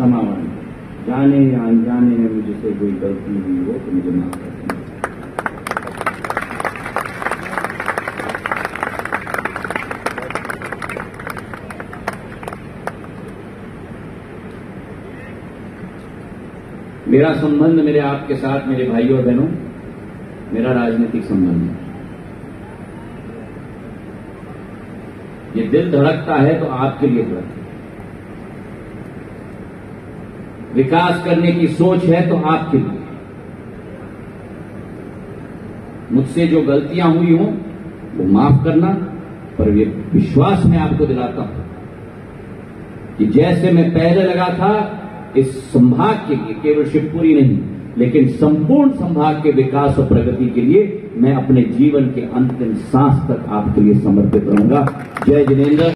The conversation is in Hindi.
क्षमा मांगे। जाने या अनजाने में मुझसे कोई गलती हुई हो तो मुझे माफ कर देना। मेरा संबंध मेरे आपके साथ, मेरे भाइयों और बहनों, मेरा राजनीतिक संबंध है। ये दिल धड़कता है तो आपके लिए धड़कता है। विकास करने की सोच है तो आपके लिए। मुझसे जो गलतियां हुई हों वो माफ करना, पर ये विश्वास मैं आपको दिलाता हूं कि जैसे मैं पहले लगा था इस संभाग के लिए, केवल शिवपुरी नहीं लेकिन संपूर्ण संभाग के विकास और प्रगति के लिए मैं अपने जीवन के अंतिम सांस तक आपके लिए समर्पित रहूंगा। जय जिनेंद्र।